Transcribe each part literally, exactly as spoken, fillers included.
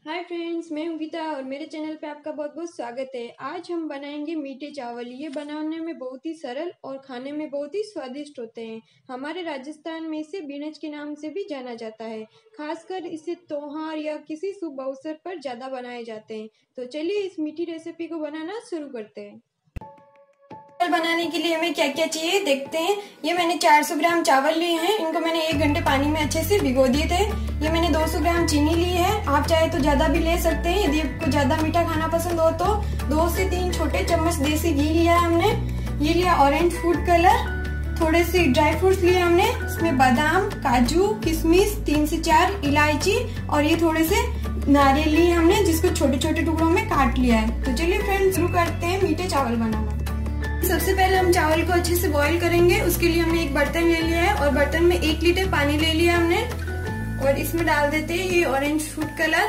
Hi friends, मैं हूं गीता और मेरे चैनल पे आपका बहुत बहुत स्वागत है। आज हम बनाएंगे मीठे चावल। ये बनाने में बहुत ही सरल और खाने में बहुत ही स्वादिष्ट होते हैं। हमारे राजस्थान में इसे बीनज के नाम से भी जाना जाता है। खासकर इसे त्योहार या किसी शुभ अवसर पर ज़्यादा बनाए जाते हैं। तो चलिए इस मीठी रेसिपी को बनाना शुरू करते हैं। चावल बनाने के लिए हमें क्या क्या चाहिए देखते हैं। ये मैंने चार सौ ग्राम चावल लिए हैं। इनको मैंने एक घंटे पानी में अच्छे से भिगो दिए थे। ये मैंने दो सौ ग्राम चीनी ली है। आप चाहे तो ज्यादा भी ले सकते हैं। यदि आपको ज्यादा मीठा खाना पसंद हो तो दो से तीन छोटे चम्मच देसी घी लिया है हमने। ये लिया ऑरेंज फूड कलर। थोड़े से ड्राई फ्रूट्स लिए हमने। इसमें बादाम, काजू, किशमिश, तीन से चार इलायची और ये थोड़े से नारियल लिए हमने, जिसको छोटे छोटे टुकड़ों में काट लिया है। तो चलिए फ्रेंड्स शुरू करते हैं मीठे चावल बनाना। सबसे पहले हम चावल को अच्छे से बॉईल करेंगे। उसके लिए हमने एक बर्तन ले लिया है और बर्तन में एक लीटर पानी ले लिया हमने और इसमें डाल देते हैं ये ऑरेंज फूड कलर।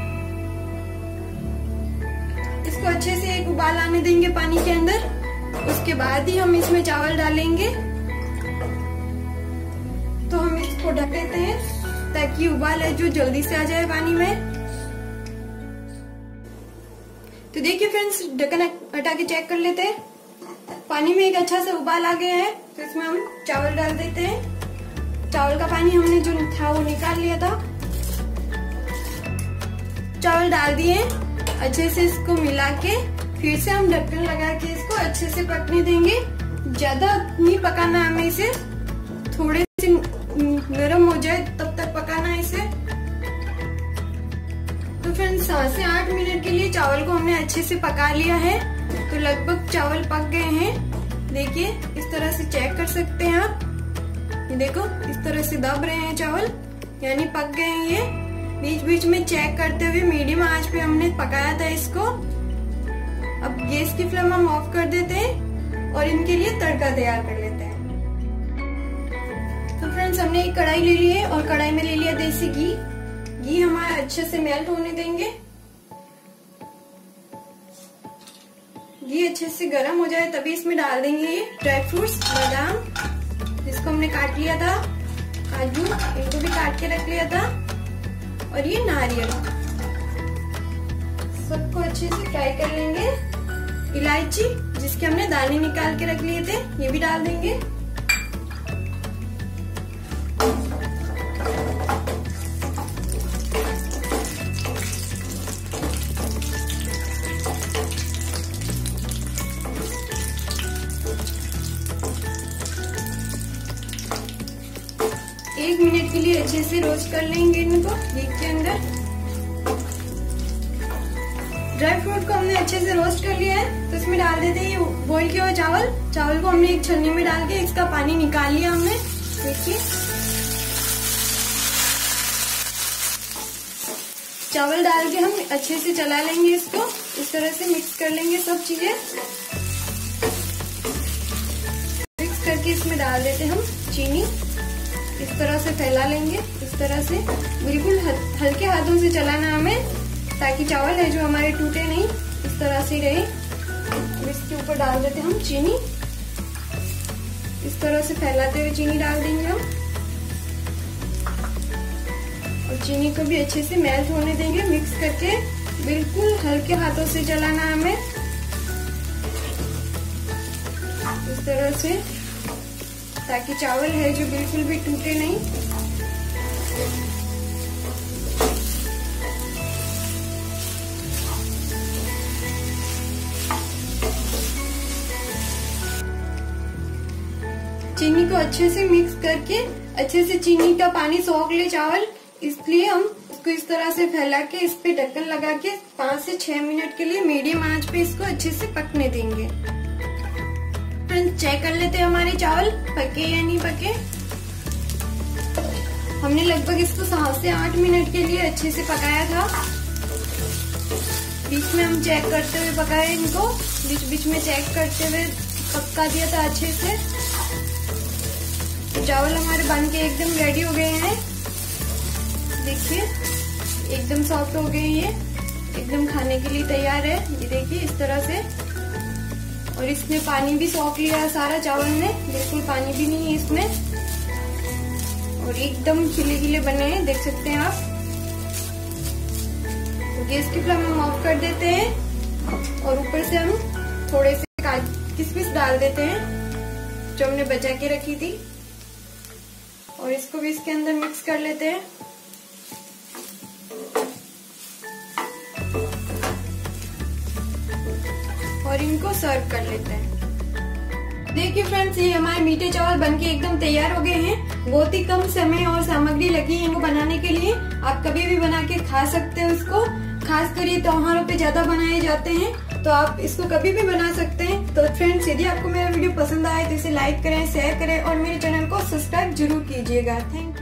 इसको अच्छे से एक उबाल आने देंगे पानी के अंदर। उसके बाद ही हम इसमें चावल डालेंगे। तो हम इसको ढक देते हैं ताकि उबाल है जो जल्दी से आ जाए पानी में। तो देखिए फ्रेंड्स, ढक्कन हटा के चेक कर लेते हैं। पानी में एक अच्छा सा उबाल आ गया है। तो इसमें हम चावल डाल देते हैं। चावल का पानी हमने जो था वो निकाल लिया था। चावल डाल दिए, अच्छे से इसको मिला के फिर से हम ढक्कन लगा के इसको अच्छे से पकने देंगे। ज्यादा नहीं पकाना हमें इसे, थोड़े से नरम हो जाए तब तक पकाना है इसे। तो फ्रेंड्स सात से आठ मिनट के लिए चावल को हमने अच्छे से पका लिया है। तो लगभग चावल पक गए हैं। देखिए इस तरह से चेक कर सकते हैं आप। ये देखो इस तरह से दब रहे हैं चावल, यानी पक गए हैं ये। बीच बीच में चेक करते हुए मीडियम आंच पे हमने पकाया था इसको। अब गैस की फ्लेम हम ऑफ कर देते हैं और इनके लिए तड़का तैयार कर लेते हैं। तो फ्रेंड्स हमने एक कढ़ाई ले ली है और कढ़ाई में ले लिया देसी घी। घी हमारा अच्छे से मेल्ट होने देंगे। घी अच्छे से गर्म हो जाए तभी इसमें डाल देंगे ये ड्राई फ्रूट्स, बादाम जिसको हमने काट लिया था, काजू इनको भी काट के रख लिया था और ये नारियल। सबको अच्छे से फ्राई कर लेंगे। इलायची जिसके हमने दाने निकाल के रख लिए थे ये भी डाल देंगे। एक मिनट के लिए अच्छे से रोस्ट कर लेंगे इनको घी के अंदर। ड्राई फ्रूट को हमने अच्छे से रोस्ट कर लिया है। तो इसमें डाल देते हैं ये बॉईल किया हुआ चावल। चावल को हमने एक छन्नी में डाल के इसका पानी निकाल लिया हमने। देखिए चावल डाल के हम अच्छे से चला लेंगे इसको। इस तरह से मिक्स कर लेंगे सब चीजें। मिक्स करके इसमें डाल देते हम चीनी। इस तरह से फैला लेंगे। इस तरह से बिल्कुल हल्के हाथों से चलाना हमें, ताकि चावल है जो हमारे टूटे नहीं, इस तरह से रहे। इसके ऊपर डाल देते हम चीनी। इस तरह से फैलाते हुए चीनी डाल देंगे हम और चीनी को भी अच्छे से मेल्ट होने देंगे। मिक्स करके बिल्कुल हल्के हाथों से चलाना हमें, इस तरह से, ताकि चावल है जो बिल्कुल भी टूटे नहीं। चीनी को अच्छे से मिक्स करके अच्छे से चीनी का पानी सोख ले चावल, इसलिए हम इसको इस तरह से फैला के इस पे ढक्कन लगा के पाँच से छह मिनट के लिए मीडियम आंच पे इसको अच्छे से पकने देंगे। चेक कर लेते हैं हमारे चावल पके या नहीं पके। हमने लगभग इसको सात से आठ मिनट के लिए अच्छे से पकाया था। बीच में हम चेक करते हुए पकाए इनको, बीच बीच में चेक करते हुए पका दिया था अच्छे से। तो चावल हमारे बन के एकदम रेडी हो गए हैं। देखिए एकदम सॉफ्ट हो गए, ये एकदम खाने के लिए तैयार है। ये देखिए इस तरह से। और इसने पानी भी सोख लिया है सारा चावल ने, बिल्कुल पानी भी नहीं है इसमें और एकदम खिले खिले बने हैं, देख सकते हैं आप। तो गैस की फ्लेम हम ऑफ कर देते हैं और ऊपर से हम थोड़े से काजू किशमिश डाल देते हैं जो हमने बचा के रखी थी, और इसको भी इसके अंदर मिक्स कर लेते हैं। और इनको सर्व कर लेते हैं। देखिए फ्रेंड्स, ये हमारे मीठे चावल बनके एकदम तैयार हो गए हैं। बहुत ही कम समय और सामग्री लगी है इनको बनाने के लिए। आप कभी भी बना के खा सकते हो इसको। खास कर ये त्योहारों पे ज्यादा बनाए जाते हैं, तो आप इसको कभी भी बना सकते हैं। तो फ्रेंड्स, यदि आपको मेरा वीडियो पसंद आए तो इसे लाइक करें, शेयर करें और मेरे चैनल को सब्सक्राइब जरूर कीजिएगा। Thank you.